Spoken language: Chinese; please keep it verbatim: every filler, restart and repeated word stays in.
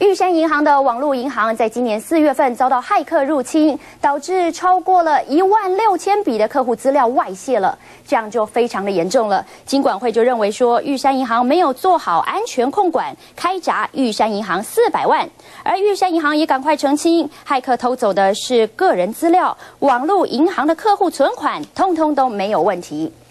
玉山银行的网络银行在今年四月份遭到骇客入侵，导致超过了一万六千笔的客户资料外泄了，这样就非常的严重了。金管会就认为说，玉山银行没有做好安全控管，开闸玉山银行四百万，而玉山银行也赶快澄清，骇客偷走的是个人资料，网络银行的客户存款通通都没有问题。